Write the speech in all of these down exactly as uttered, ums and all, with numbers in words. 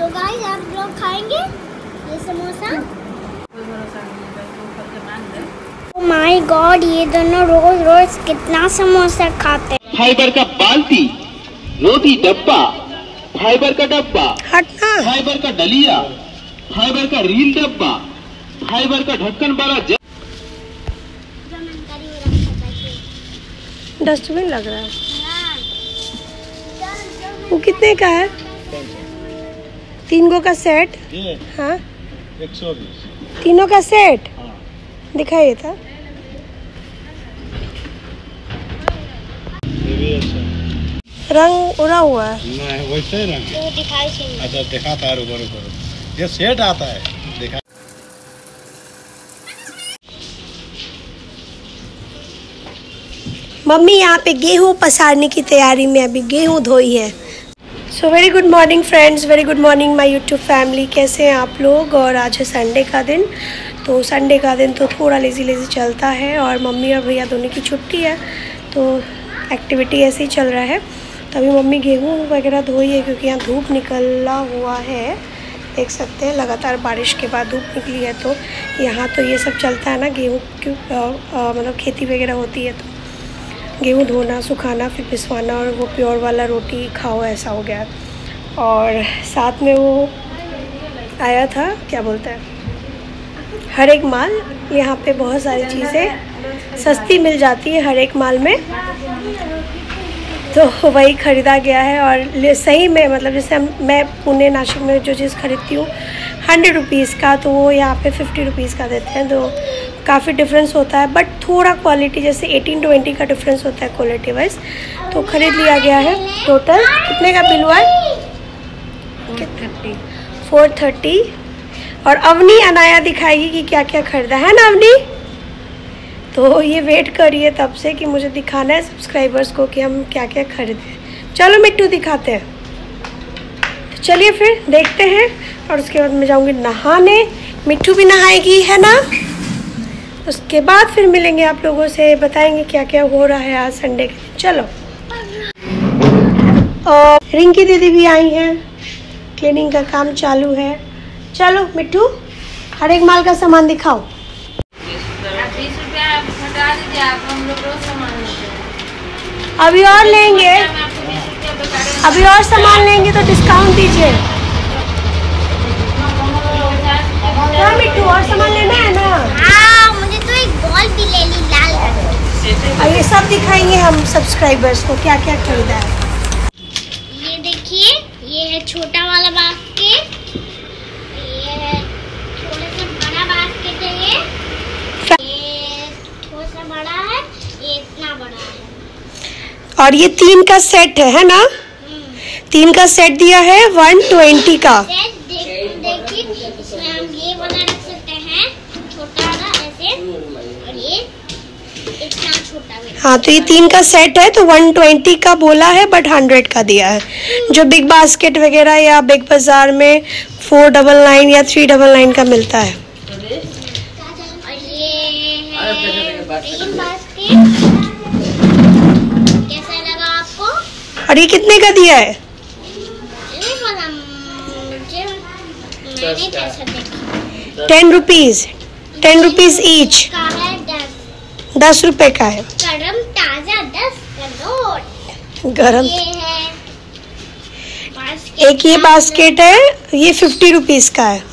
तो गाइस आप लोग खाएंगे ये समोसा? ओह माय गॉड, ये दोनों रोज रोज कितना समोसा खाते हैं। फाइबर का बाल्टी, रोटी डब्बा, फाइबर का डब्बा, हटना, फाइबर का डलिया, फाइबर का रील डब्बा, फाइबर का ढक्कन वाला जग। डस्टबिन लग रहा है। वो कितने का है? तीन गो का सेट? हाँ, एक सौ बीस। तीनों का सेट? हाँ। दिखाइए था। ये भी अच्छा। रंग उड़ा हुआ है। नहीं वैसे ही रंग है। दिखाई अच्छा दिखाता है, रुको रुको रुको, ये सेट आता है, देखा। मम्मी यहाँ पे गेहूँ पसारने की तैयारी में अभी गेहूँ धोई है। So very good morning friends, very good morning my YouTube family. कैसे हैं आप लोग? और आज है संडे का दिन, तो संडे का दिन तो थोड़ा लेज़ी लेज़ी चलता है और मम्मी और भैया दोनों की छुट्टी है, तो एक्टिविटी ऐसे ही चल रहा है। तो अभी मम्मी गेहूँ वगैरह धोई है क्योंकि यहाँ धूप निकला हुआ है, देख सकते हैं लगातार बारिश के बाद धूप निकली है। तो यहाँ तो ये सब चलता है ना, गेहूँ क्यों मतलब खेती वगैरह होती है, तो गेहूँ धोना, सुखाना, फिर पिसवाना और वो प्योर वाला रोटी खाओ, ऐसा हो गया। और साथ में वो आया था, क्या बोलते हैं, हर एक माल। यहाँ पे बहुत सारी चीज़ें सस्ती मिल जाती है हर एक माल में, तो वही ख़रीदा गया है। और सही में मतलब जैसे मैं पुणे नासिक में जो चीज़ खरीदती हूँ हंड्रेड रुपीज़ का, तो वो यहाँ पे फिफ्टी रुपीज़ का देते हैं, तो काफ़ी डिफरेंस होता है। बट थोड़ा क्वालिटी जैसे एटीन ट्वेंटी का डिफरेंस होता है क्वालिटी वाइज। तो ख़रीद लिया गया है। टोटल कितने का बिल हुआ है? Thirty four thirty. और अवनी अनाया दिखाएगी कि क्या क्या खरीदा है ना अवनी। तो ये वेट करिए तब से कि मुझे दिखाना है सब्सक्राइबर्स को कि हम क्या क्या खरीदे। चलो मिट्टू दिखाते हैं। तो चलिए फिर देखते हैं, और उसके बाद मैं जाऊँगी नहाने, मिट्टू भी नहाएगी है ना। उसके बाद फिर मिलेंगे आप लोगों से, बताएंगे क्या क्या हो रहा है आज संडे के दिन। चलो। और रिंकी दीदी भी आई हैं, क्लीनिंग का काम चालू है। चलो मिट्टू, हर एक माल का सामान दिखाओ। बीस रुपया घटा दीजिए आप, हम लोग रोज सामान लेते हैं। अभी और लेंगे, अभी और सामान लेंगे तो डिस्काउंट दीजिए। हाँ मिट्टू, और सामान लेना है ना? हाँ, मुझे तो एक बॉल भी ले ली लाल रंग। और ये सब दिखाएंगे हम सब्सक्राइबर्स को क्या क्या खरीदा है। ये देखिए, ये है छोटा वाला बास्केट, ये है थोड़ा सा बड़ा बास्केट है, ये ये थोड़ा सा बड़ा है, ये इतना बड़ा है। और ये तीन का सेट है है ना? तीन का सेट दिया है वन ट्वेंटी का। सेट देख देखिए, इसमें हम ये वाला रख सकते हैं, छोटा वाला ऐसे, और ये इतना छोटा भी। हाँ, तो ये तीन का सेट है तो वन ट्वेंटी का बोला है, बट हंड्रेड का दिया है। जो बिग बास्केट वगैरह या बिग बाजार में फोर डबल नाइन या थ्री डबल नाइन का मिलता है। और ये है ग्रीन बास्केट, कैसा लगा आपको? और ये कितने का दिया है? नहीं पता मुझे, मैंने कैसा देखा। Ten rupees ten rupees each, का है दस, दस रुपए का है। गरम ताजा दस का नोट। गरम। ये है बास्केट, एक ये बास्केट है, ये फिफ्टी रुपीज का है।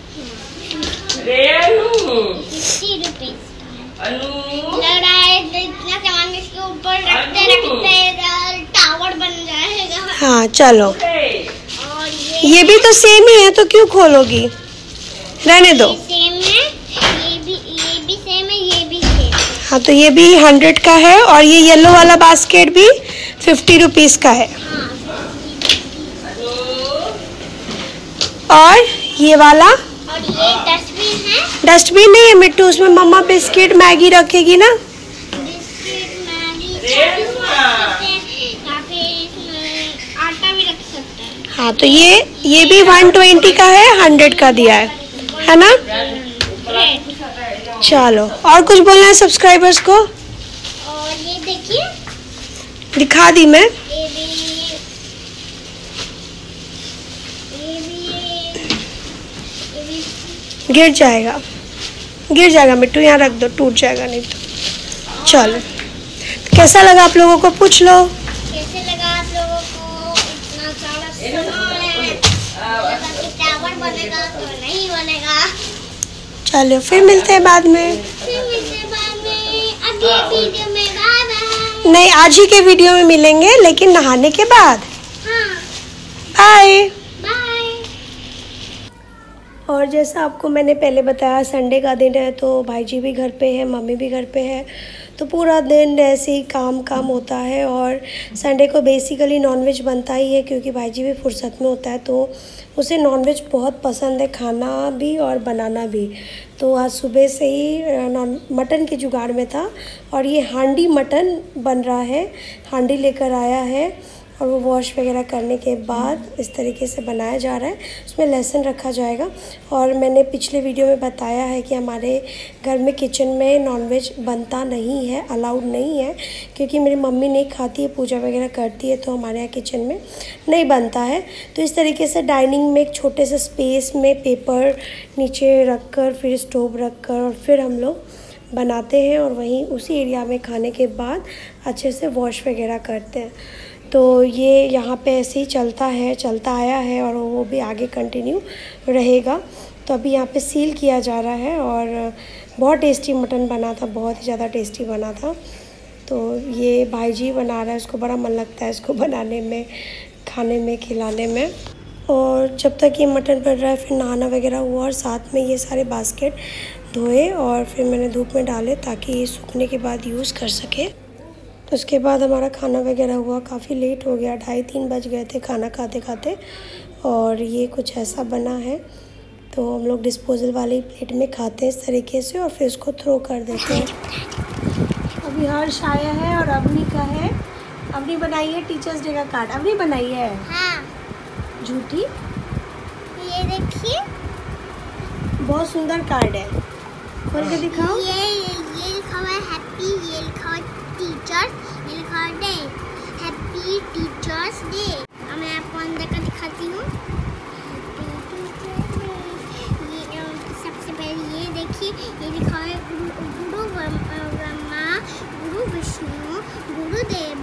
फिफ्टी रुपीज का है। लग रहा है इतना सामान इसके ऊपर रखते रखते टावर बन जाएगा। हाँ चलो, और ये ये भी तो सेम ही है, तो क्यों खोलोगी, रहने दो। ये सेम है, ये भी ये भी सेम है, ये भी सेम है। हाँ, तो ये भी हंड्रेड का है, और ये येलो वाला बास्केट भी फिफ्टी रुपीज का है। और ये वाला और ये डस्टबिन है, डस्टबिन नहीं है मिट्टू, उसमें मम्मा बिस्किट मैगी रखेगी ना। बिस्किट मैगी यहाँ पे इसमें आटा भी रख सकते हैं। हाँ, तो ये ये भी वन ट्वेंटी का है, हंड्रेड का दिया है है ना। चलो, और कुछ बोलना है सब्सक्राइबर्स को? और ये देखिए, दिखा दी मैं। ये भी ये भी गिर जाएगा, गिर जाएगा मिट्टू, यहाँ रख दो, टूट जाएगा नहीं तो। चलो, तो कैसा लगा आप लोगों को पूछ लो। कैसे लगा आप लोगों को? इतना सारा सामान है, टावर बनेगा तो नहीं बनेगा। चलो फिर मिलते हैं बाद में। फिर मिलते हैं बाद में, अगली वीडियो में। Bye bye. नहीं, आज ही के वीडियो में मिलेंगे, लेकिन नहाने के बाद। हाँ, बाय बाय। और जैसा आपको मैंने पहले बताया, संडे का दिन है तो भाई जी भी घर पे है, मम्मी भी घर पे है, तो पूरा दिन ऐसे ही काम काम होता है। और संडे को बेसिकली नॉनवेज बनता ही है, क्योंकि भाई जी भी फुर्सत में होता है, तो उसे नॉनवेज बहुत पसंद है, खाना भी और बनाना भी। तो आज सुबह से ही नॉन मटन के जुगाड़ में था, और ये हांडी मटन बन रहा है, हांडी लेकर आया है, और वो वॉश वगैरह करने के बाद इस तरीके से बनाया जा रहा है। उसमें लहसुन रखा जाएगा। और मैंने पिछले वीडियो में बताया है कि हमारे घर में किचन में नॉनवेज बनता नहीं है, अलाउड नहीं है, क्योंकि मेरी मम्मी नहीं खाती है, पूजा वगैरह करती है, तो हमारे यहाँ किचन में नहीं बनता है। तो इस तरीके से डाइनिंग में एक छोटे से स्पेस में पेपर नीचे रख कर, फिर स्टोव रख कर, और फिर हम लोग बनाते हैं, और वहीं उसी एरिया में खाने के बाद अच्छे से वॉश वगैरह करते हैं। तो ये यहाँ पे ऐसे ही चलता है, चलता आया है, और वो भी आगे कंटिन्यू रहेगा। तो अभी यहाँ पे सील किया जा रहा है, और बहुत टेस्टी मटन बना था, बहुत ही ज़्यादा टेस्टी बना था। तो ये भाई जी बना रहा है, उसको बड़ा मन लगता है इसको बनाने में, खाने में, खिलाने में। और जब तक ये मटन बन रहा है, फिर नहाना वगैरह हुआ, और साथ में ये सारे बास्केट धोए, और फिर मैंने धूप में डाले ताकि ये सूखने के बाद यूज़ कर सके। तो उसके बाद हमारा खाना वगैरह हुआ, काफ़ी लेट हो गया, ढाई तीन बज गए थे खाना खाते खाते। और ये कुछ ऐसा बना है, तो हम लोग डिस्पोजल वाली प्लेट में खाते हैं इस तरीके से, और फिर उसको थ्रो कर देते हैं। अभी हर्ष आया है और अवनी का है, अवनी बनाई है टीचर्स डे का कार्ड। अवनी बनाई है? हाँ, झूठी, ये देखिए, बहुत सुंदर कार्ड है, खोल के दिखाओ। ये ये लिखा हुआ है हैप्पी, ये लिखा हुआ है टीचर्स, ये लिखा हुआ है डे, हैप्पी टीचर्स डे। अब मैं आपको अंदर का दिखाती हूँ। ये सबसे पहले ये देखिए, ये लिखा हुआ है गुरु गुरु ब्रह्मा, गुरु विष्णु, गुरुदेव।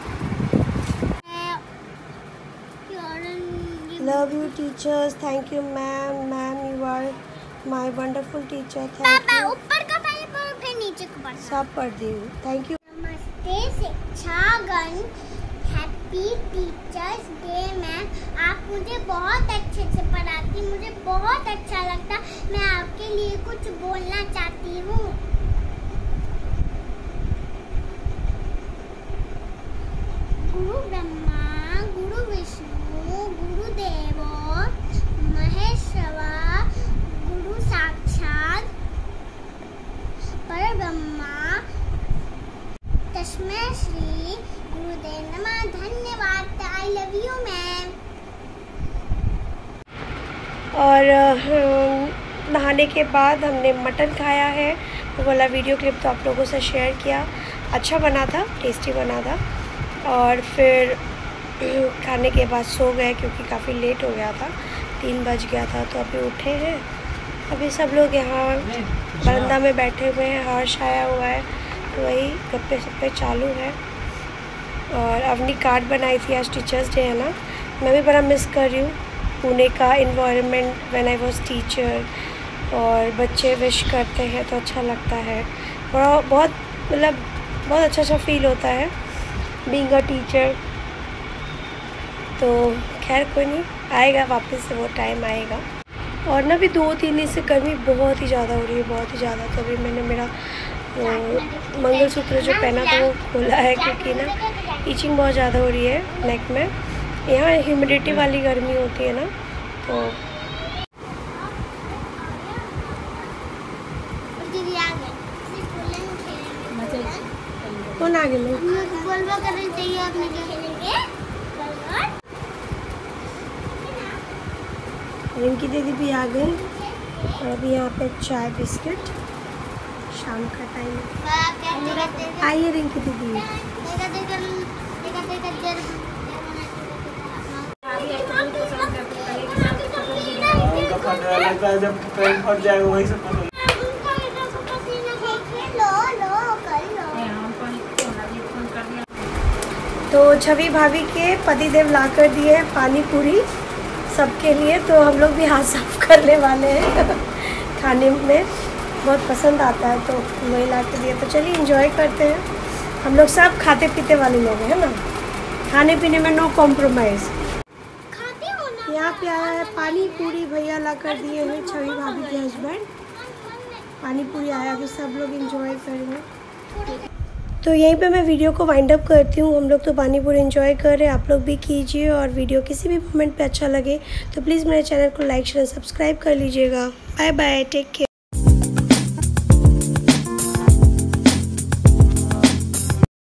Love you teachers, thank you ma'am, ma'am you are my wonderful teacher, thank पापा यू। ऊपर का पहले पढ़ो, फिर नीचे को पढ़ो। सब पढ़ दी हूँ, थैंक यू। नमस्ते शिक्षागण, हैप्पी टीचर्स डे मैम। आप मुझे बहुत अच्छे से पढ़ाती, मुझे बहुत अच्छा लगता। मैं आपके लिए कुछ बोलना चाहती हूँ। गुरु ब्रह्मा, गुरु विष्णु, गुरुदेव महेश्वरा, गुरु साक्षात परब्रह्मा, तस्मै श्री गुरुदेव नमः। धन्यवाद, आई लव यू मैम। और अ, नहाने के बाद हमने मटन खाया है, वो वाला वीडियो क्लिप तो आप लोगों से शेयर किया। अच्छा बना था, टेस्टी बना था। और फिर खाने के बाद सो गए, क्योंकि काफ़ी लेट हो गया था, तीन बज गया था। तो अभी उठे हैं, अभी सब लोग यहाँ बरामदा में बैठे हुए हैं, हर्ष आया हुआ है, तो वही गप्पे सप्पे चालू है। और अवनी कार्ड बनाई थी, आज टीचर्स डे है ना, मैं भी बड़ा मिस कर रही हूँ पुणे का environment when I was teacher. और बच्चे विश करते हैं तो अच्छा लगता है, बड़ा बहुत मतलब बहुत अच्छा अच्छा फील होता है बीइंग अ टीचर। तो खैर कोई नहीं, आएगा वापस से, वो टाइम आएगा। और ना भी दो तीन दिन से गर्मी बहुत ही ज़्यादा हो रही है, बहुत ही ज़्यादा। तो अभी मैंने मेरा वो मंगलसूत्र जो पहना था वो खोला है, क्योंकि ना ईचिंग बहुत ज़्यादा हो रही है नेक में। यहाँ ह्यूमिडिटी वाली गर्मी होती है ना, तो दीदी आ गए, कौन आ गए? बोलवा करना चाहिए, आपने क्या खेलेंगे? रिंकी दीदी भी आ गई, और अभी यहाँ पे चाय बिस्किट, शाम का टाइम। आइए रिंकी दीदी। फटने लगता है, जब पैंट फट जाएगा वही से पता। तो छवि भाभी के पतिदेव ला कर दिए हैं पानी पूरी सबके लिए, तो हम लोग भी हाथ साफ करने वाले हैं। खाने में बहुत पसंद आता है तो वही ला के दिए। तो चलिए एंजॉय करते हैं। हम लोग सब खाते पीते वाले लोग हैं ना, खाने पीने में नो कॉम्प्रोमाइज़। यहाँ पे आया है पानी पूरी, भैया ला कर दिए हैं छवि भाभी के हस्बैंड। पानी पूरी आया, अभी सब लोग एंजॉय करेंगे। तो यहीं पे मैं वीडियो को वाइंड अप करती हूँ। हम लोग तो पानी पूरी एंजॉय कर रहे हैं, आप लोग भी कीजिए। और वीडियो किसी भी मोमेंट पे अच्छा लगे तो प्लीज़ मेरे चैनल को लाइक शेयर सब्सक्राइब कर लीजिएगा। Bye bye, take care.